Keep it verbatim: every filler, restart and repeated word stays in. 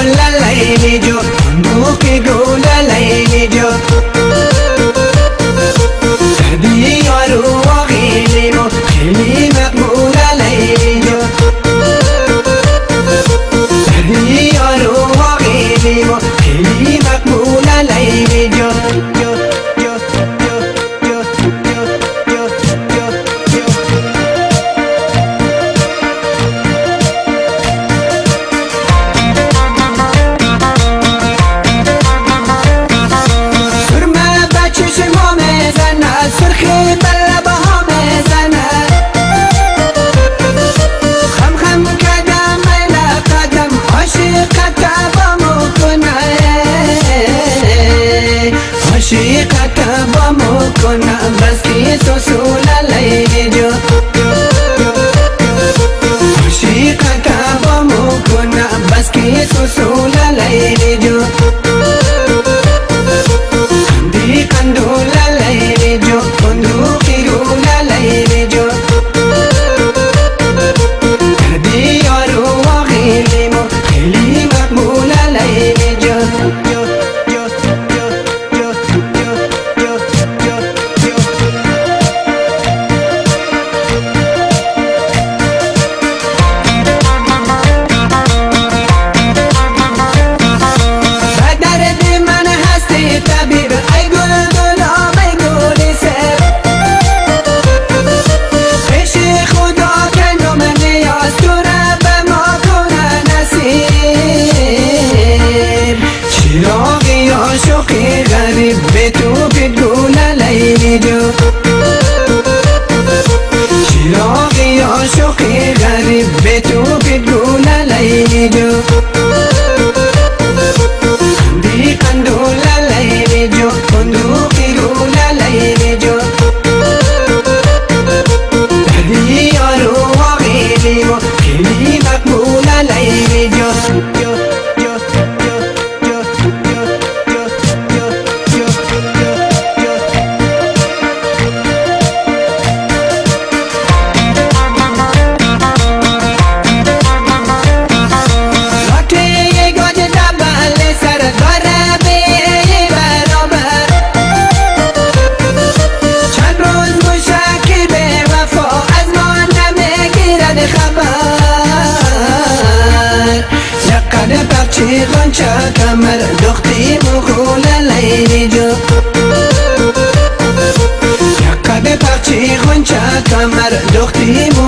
لیلی جو بوق گل لیلی جو سردی یارو و خیلی مو خیلی مقبول لیلی جو سردی یارو و خیلی مو خیلی مقبول لیلی جو عشقك بمكنا بس كيسو سولا ليلي جو عشقك بمكنا بس كيسو سولا ليلي جو عندي قندولا ليلي جو قندوقي رولا ليلي جو هدي يارو وغيلي مو خيلي مقبولا ليلي جو بتو بتقول ليلي جو شراقي عشقي غريب بتو بتقول ليلي جو عندي قندول ليلي جو قندوقي قول ليلي جو هدي يارو وغيلي مو كلي مقبول ليلي جو غنچه کمر دختی مخول لیلی جو یکد پخچی غنچه کمر دختی